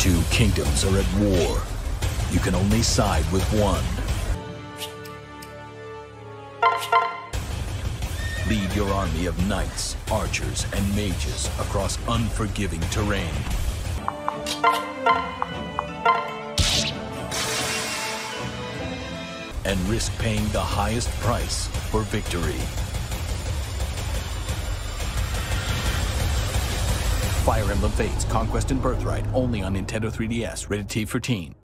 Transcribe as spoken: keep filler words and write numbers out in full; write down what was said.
Two kingdoms are at war. You can only side with one. Lead your army of knights, archers, and mages across unforgiving terrain. And risk paying the highest price for victory. Fire Emblem Fates, Conquest and Birthright, only on Nintendo three D S, rated T for teen.